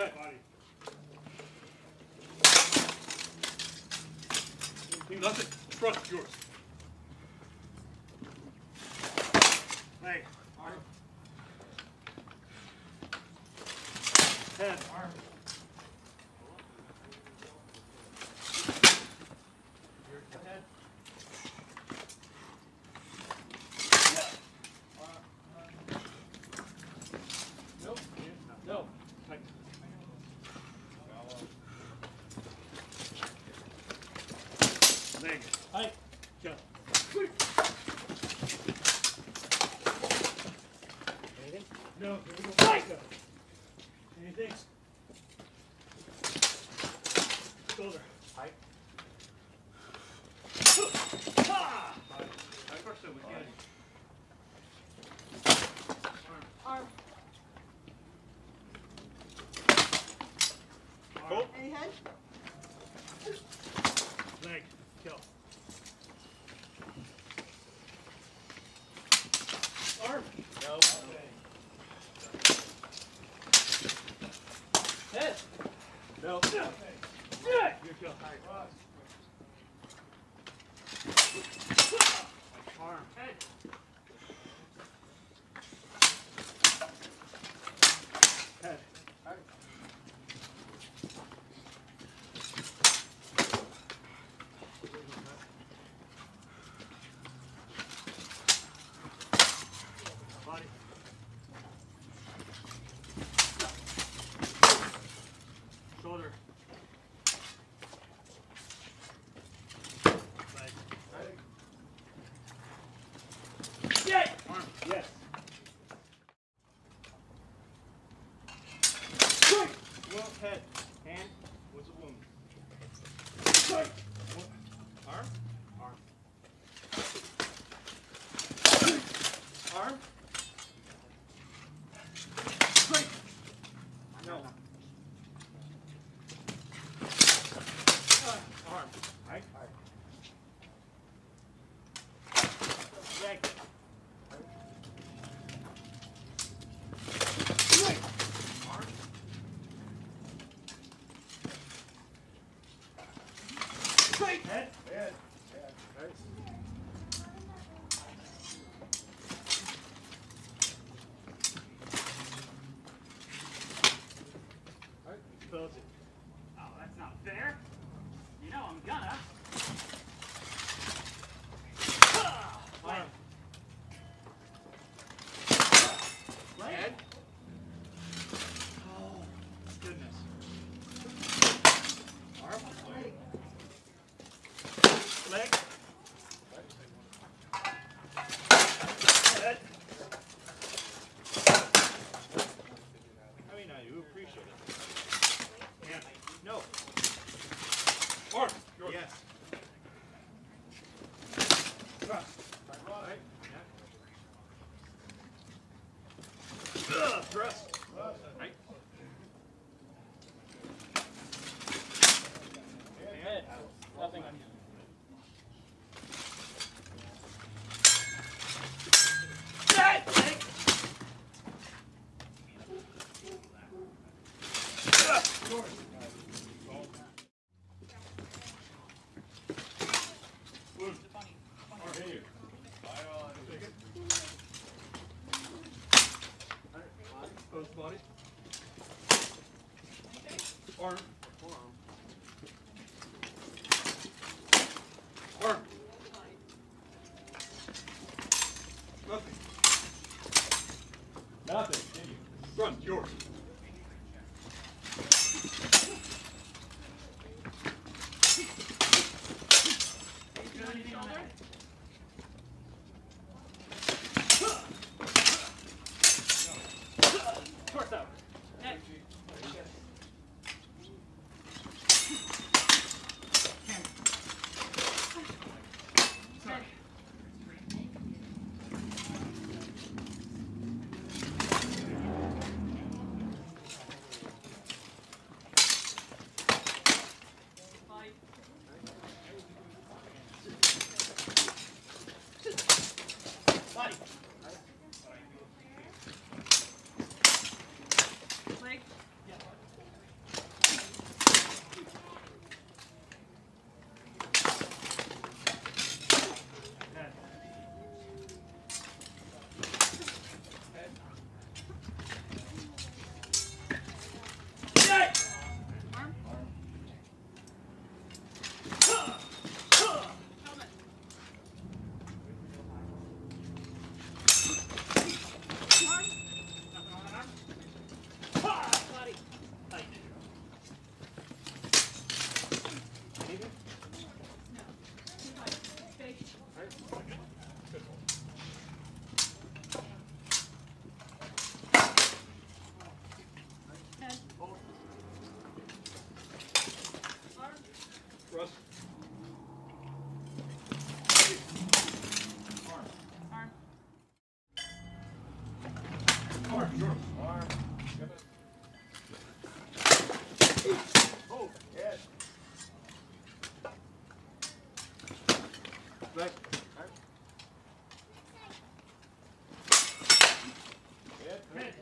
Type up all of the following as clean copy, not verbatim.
Head. Body. Nothing. Front. Yours. Leg. Arm. Head. Arm. Head. Nope. No. Leg. Height. Jump. Anything? No. Here we go. Fight. Anything? Shoulder. Height. Ha! I first with the Arm. Hold. Any head? Leg. Kill. Arm. No. Head. No. Yeah. Your kill. Arm. Head. Head. Body. Shoulder. Leg. Yay! Arm. Yes. Well, head. Hand. What's a wound? Arm. Arm. Arm. No. Arm. Right. Leg. Arm. Head. Head. Right. Close it. Oh, that's not fair. You know I'm gonna. Arm. Head. Oh, goodness. Arm. Leg. Head. I mean, I do appreciate it. Yeah. No. Arm. Yours. Yes. Right. Yeah. Thrust. Right. Head. Nothing. Head. Leg. Yours. Wound. Arm. Here. Take it. Close body. Arm. Arm. Nothing. Nothing. Continue. Front. Yours. Shoulder. Torso. Neck. Sorry. Fight. Leg. Head.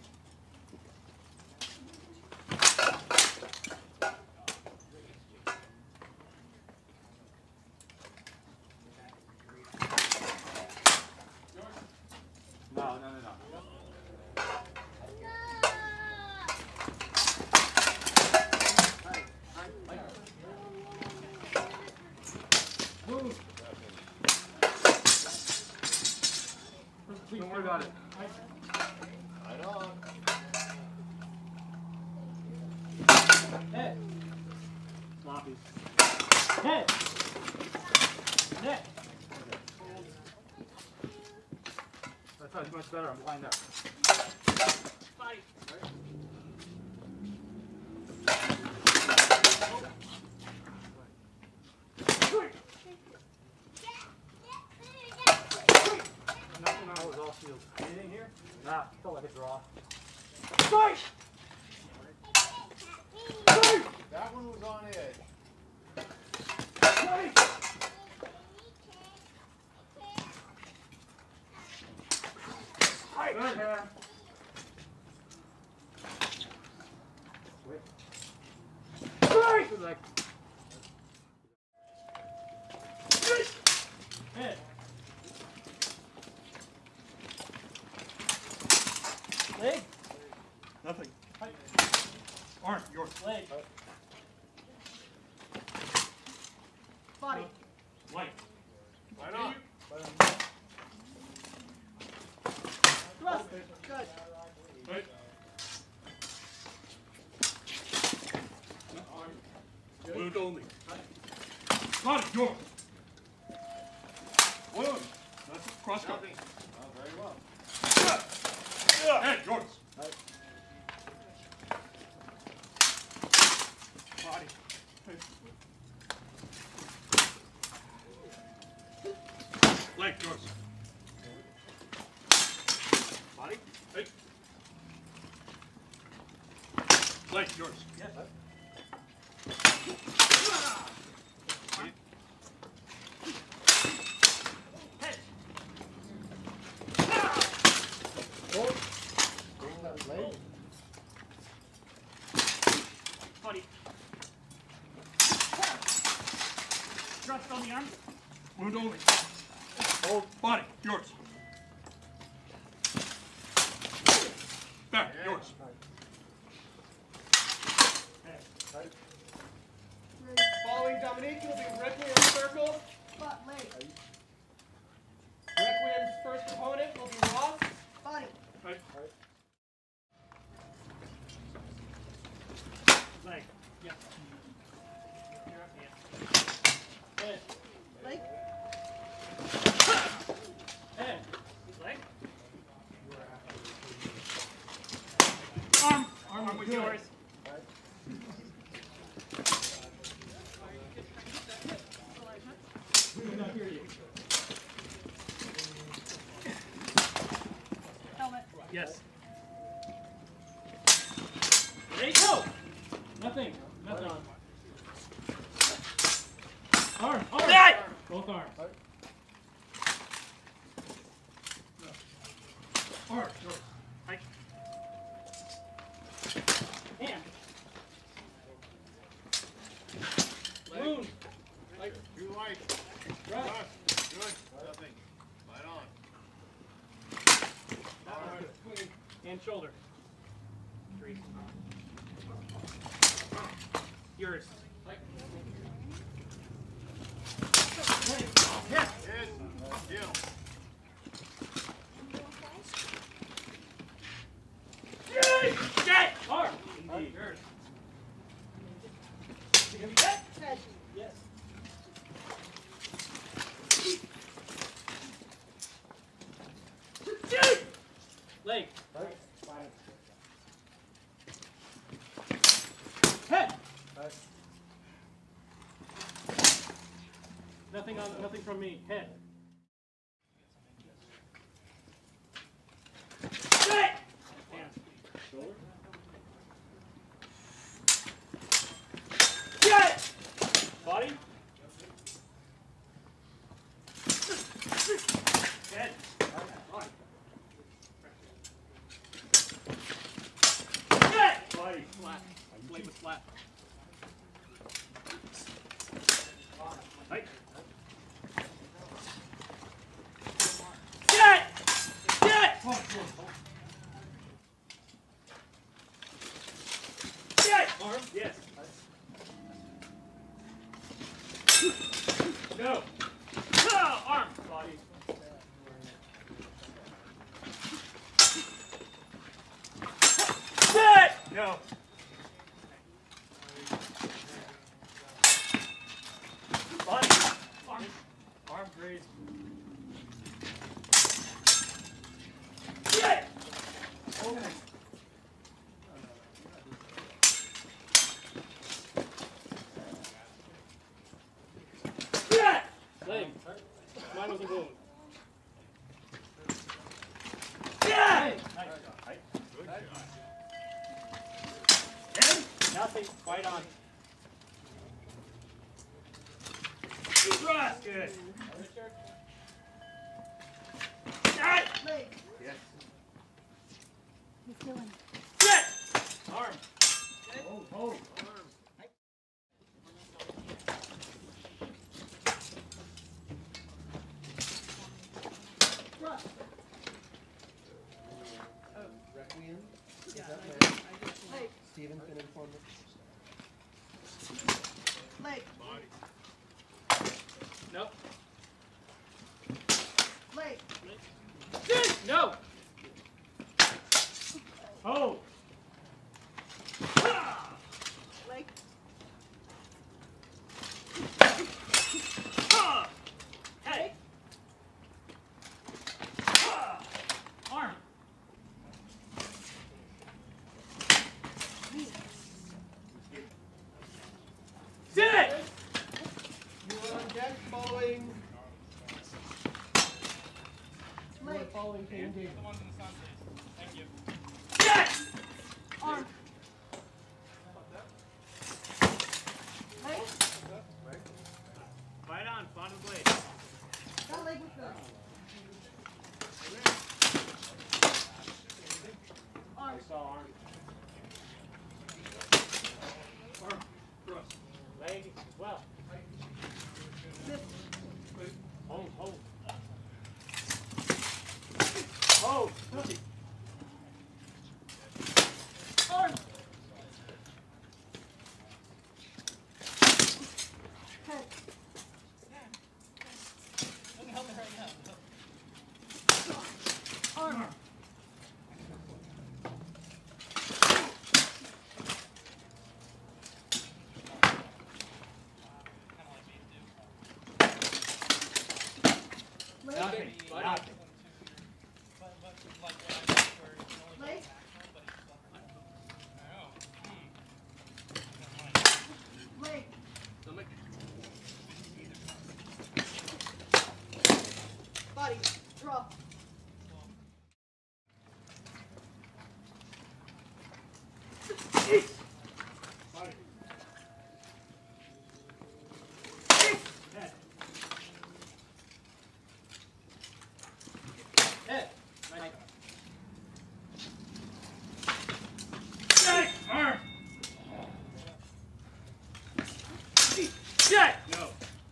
No. Move. Don't worry about it. Right on. Head. Sloppy. Head. Neck. That's much better. I'm lined up. Fight. Nothing on was all shield. Anything here? Nah, felt like a draw. Fight! Fight! That one was on edge. Fight! Fight! Good hair. Fight! Good leg. Head. Leg. Nothing. Fight. Arm, yours. Leg. Body. Light. Right on. Thrust. Good. Right. Wound only. Body, yours. Wound. That's cross cut. Nothing. Oh, very well. Head, yours. Body. Leg, yours. Body. Hey. Leg, yours. Yes. Head. Body. Thrust on the arm. Wound only. Hold. Body, yours. Back, yours. Following Dominique will be Requiem Circle. Requiem's first opponent will be Ross. Right. Leg. Yep. Head. Leg. Head. Leg. Arm. Arm with good. yours. We cannot hear you. Helmet. Yes. Ready? Go! Nothing. Nothing. Arm. Arm. Hey! Both arms. Arm, yours. Right. Hand. Wound. Too light. Right. Good. Nothing. Right on. And shoulder. 3. Yours. Yes. Deal. Get! Arm. Indeed. Yours. Yes. Leg. Head. Nothing from me. Head. Hand. Shoulder. Body. Leg. Mine wasn't going. Yeah! Good shot. Nothing. Fight on. Thrust. Good. Yes. He's doing. Set. Arm. Hold. Requiem. Is that Leg. Steven can inform us. Leg. Body. Nope. Leg. No. Hold. Leg. Hey. Arm. Sit. You are on deck following. You are Leg. following King David. The ones in the sun, please. Thank you. Set. Arm. Leg. Fight on. Bottom blade. That leg was good. Arm. I saw arm. Leg as well. Lift. Hold. Hold. Arm. Head. Doesn't help me right now. Arm. Leg. Nothing. Nothing. Leg. Leg. Body. Draw. Body. Head. Head. Set. Arm. Set. No.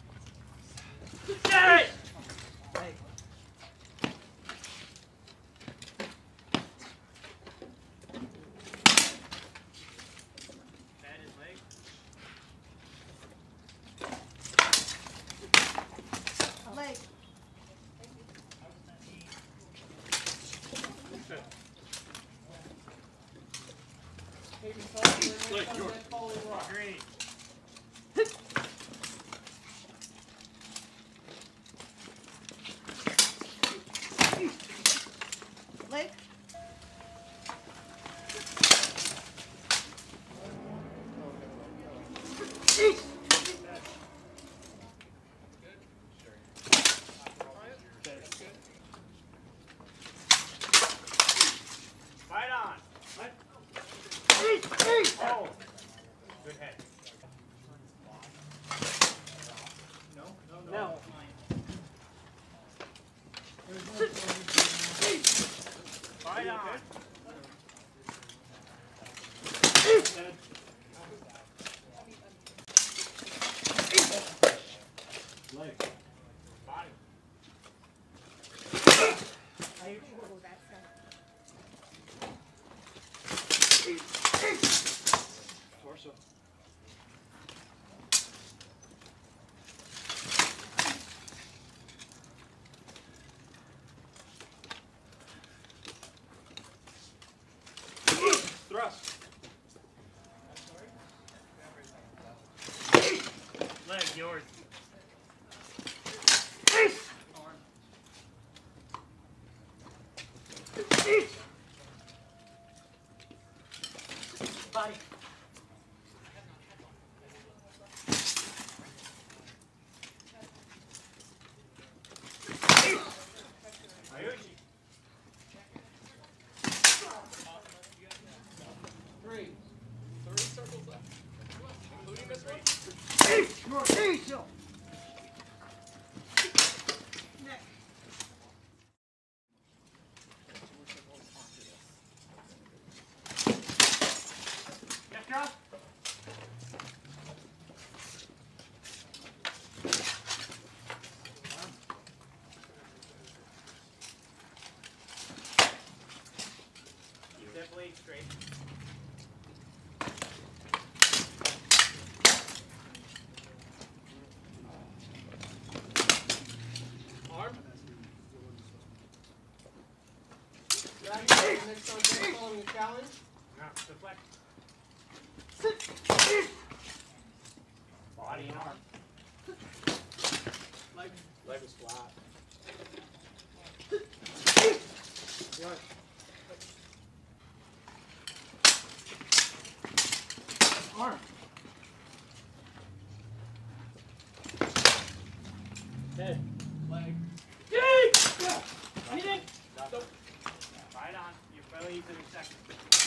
Set. Bad his leg. Leg. Hayden following. Leg, On yours. deck following Rock. Great. Leg. Fight on. Hold. Good head. No. Fight on. Leg. Body. Torso. Thrust. Leg, yours. Body. Patty, next on deck following a challenge. Now, deflect. Body and arm. Leg is flat. Right. Arm. Head. Leg. Anything? Nope. Right on. You're fairly easy to second.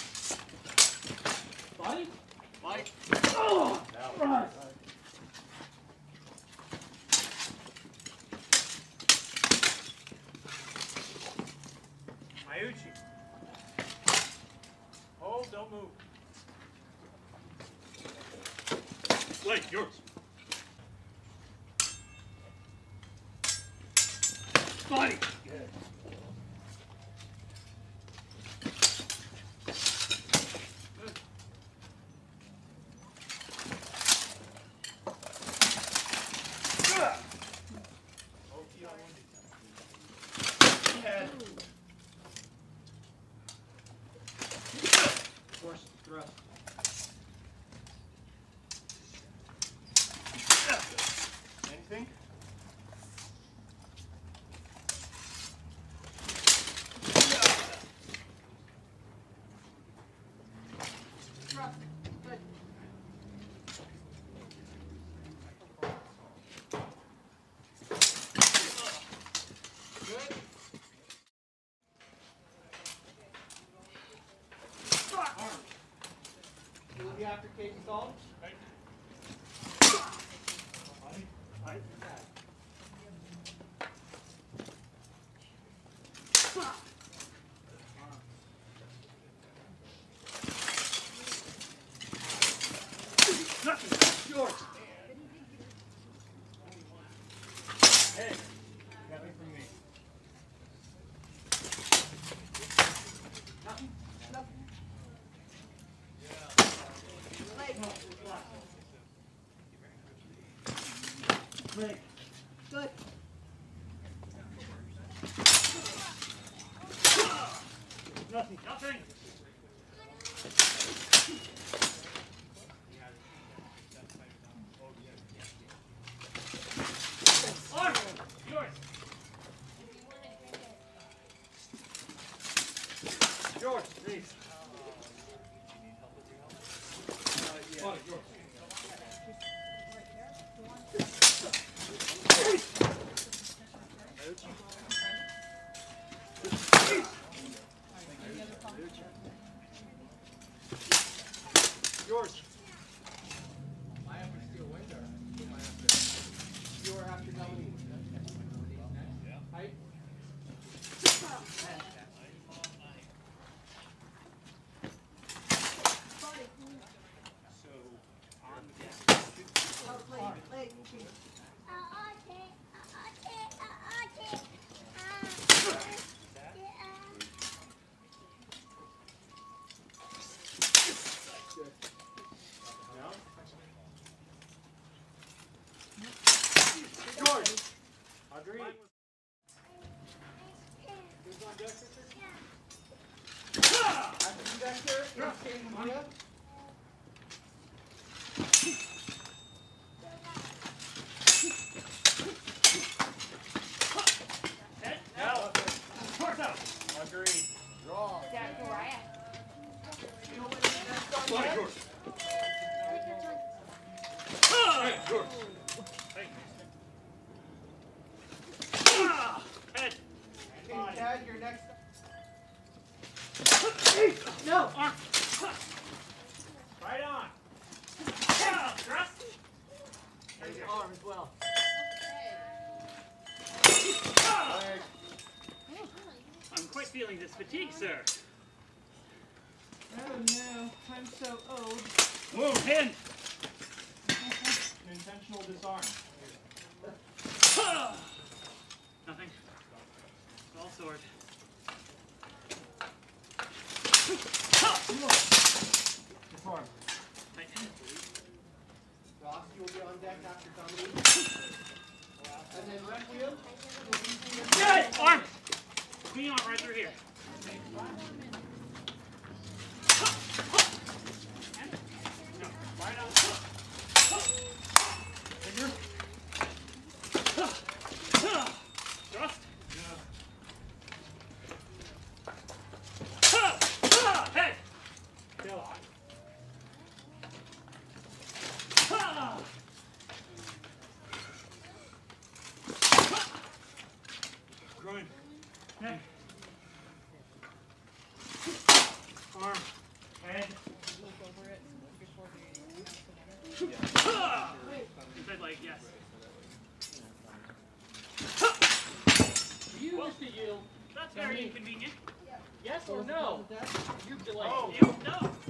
Body. Mike. Oh! Right. Mayuchi. Hold, don't move. Leg, yours. Body. Good. Head. Force, thrust. Anything? Drop. Good. Good. You will be after Casey Salt. Nothing. Yours. Hey, nothing from me. Nothing. Leg. Leg. Good. Nothing. Nothing. Arm. Yours. Yours, please. Body, yours. Yours. I have to steal window. You are after Dominique. Height. Body. So, on the deck. Leg. No? Yours. Agreed. Who's on deck, Richard? After you back there, it's Katie Mia. Head. No. Torso. Agreed. Draw. You know what is next on Body, deck? yours. Head, yours. Head. Okay, Chad, you're next. No. Arm. Right on. Thrust. There's your arm as well. Leg. I'm quite feeling this fatigue, sir. Oh no, I'm so old. Move, hand. Intentional disarm. Nothing. All sword. Disarm. Tight. Ross, you will be on deck after Dominique. And then Requiem will be Good. Arm. Swing arm right through here. Neck. Arm. Head. He said like yes. You used to yield. That's very inconvenient. Yes or no? You delay. You no.